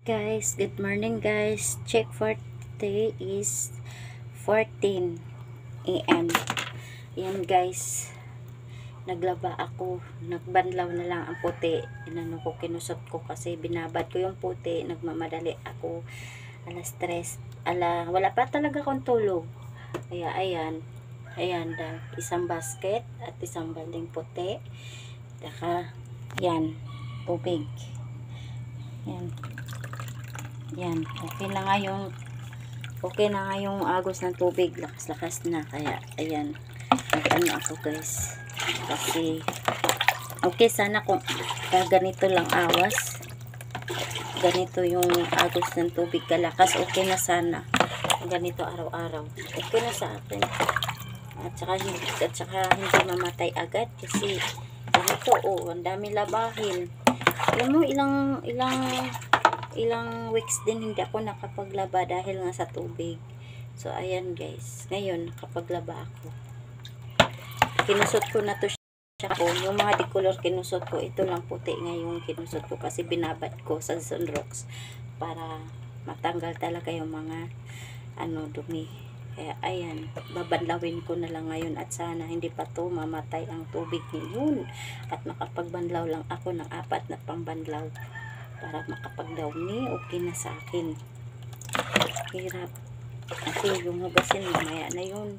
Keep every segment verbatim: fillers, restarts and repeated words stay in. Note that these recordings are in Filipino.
Guys, good morning guys. Check for today is fourteen A M Yan guys, naglaba ako, nagbanlaw na lang ang puti. Inano ko, kinusot ko kasi binabad ko yung puti, nagmamadali ako. Alas tres, ala, wala pa talaga akong tulog. Kaya ayan, ayan, da, isang basket at isang balding puti. Saka, yan, tubig. Yan. Yan, okay na nga yung okay na nga yung agos ng tubig, lakas-lakas na, kaya ayan, ano ako guys, kasi okay sana kung ganito lang awas, ganito yung agos ng tubig kalakas, okay na sana ganito araw-araw, okay na sa akin, at saka, at saka hindi mamatay agad kasi ganito, oh, ang dami labahin. Alam mo, ilang ilang ilang weeks din hindi ako nakapaglaba dahil nga sa tubig. So ayan guys, ngayon nakapaglaba ako. Kinusot ko na to siya ko, yung mga decolor kinusot ko, ito lang puti ngayon kinusot ko kasi binabad ko sa Sunrox para matanggal talaga yung mga ano dumi. Kaya ayan, babanlawin ko na lang ngayon at sana hindi pa to mamatay ang tubig ngayon at makapagbanlaw lang ako ng apat na pambanlaw para makapag-downy, okay na sa akin. Hirap. Kasi yung hugasin, mamaya na yun.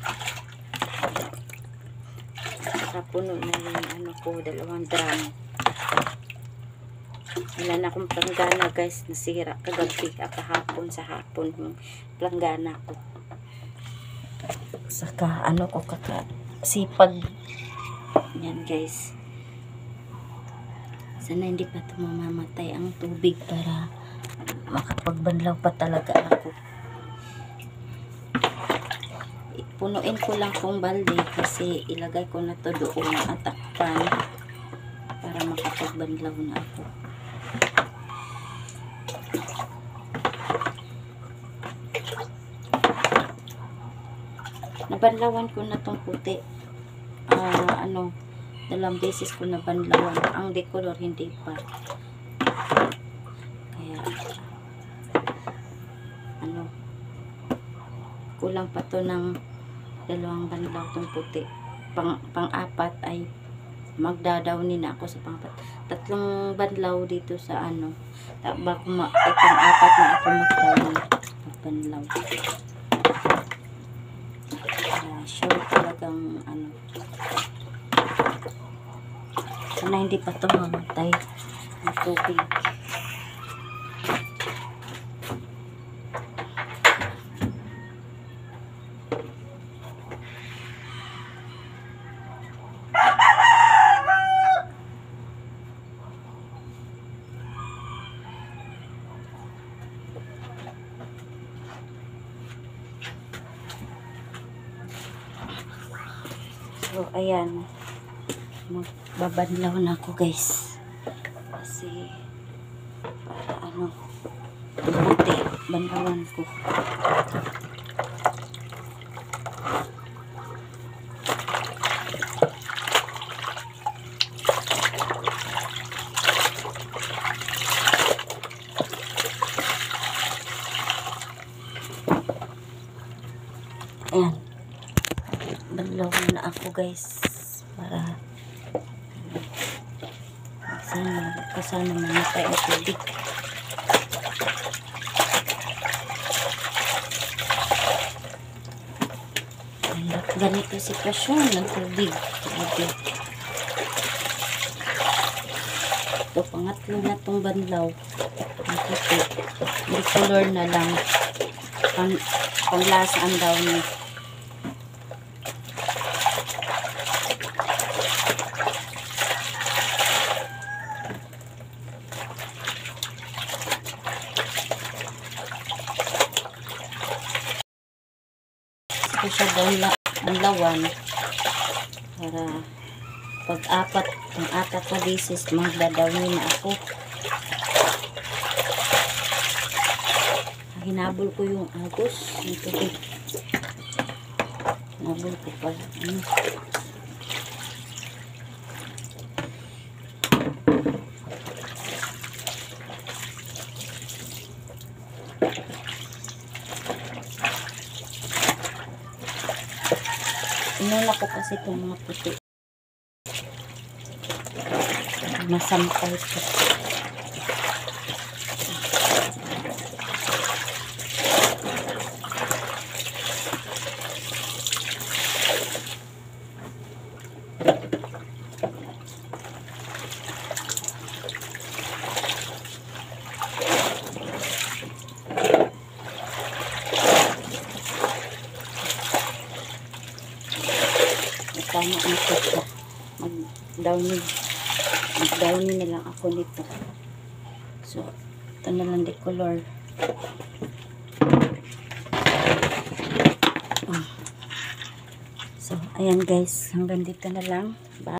Nakapuno na yung ano ko, dalawang drum. Wala na akong planggana guys, nasira kagabi, kahapon sa hapon yung planggana ko. Saka ano ko kaka sipag. Yan guys. Sana hindi pa ito mamamatay ang tubig para makapagbanlaw pa talaga ako. Punuin ko lang kung balde kasi ilagay ko na to doon at takpan para makapagbanlaw na ako. Nabanlawan ko na tong puti. Uh, ano, dalawang beses ko na banlawan. Ang decolor hindi pa. Kaya ano, kulang pa to ng dalawang banlaw tong puti. Pang, pang-apat ay magdadawnin na ako sa pang-apat. Tatlong banlaw dito sa ano. Bago ma itong apat na ako magdawnin. Magbanlaw. Uh, sure talagang ano. Sana hindi pa ito mamatay ng tubig. So, ayan. Magbabanlaw na ako guys kasi para ano puti banlawan ko. Ayan, banlaw na ako guys para sana, sana mamatay ang tubig. Ganito sitwasyon ng tubig. Grabe. Ito, pangatlo na itong banlaw. Ang puti. Decolor na lang. Pang, panglasaan daw niya. Ito siya banlawan para pag-apat ang apat na beses magdadawin na ako. Hinabol ko yung agos ng tubig. Hinabol ko pala. Ano? Inuna ko kasi itong mga puti. Masampal ko. Tama na ito siya. Mag-downy. Mag-downy na lang ako nito. So, ito na lang di color. Oh. So, ayan guys. Hanggang dito na lang. Bye.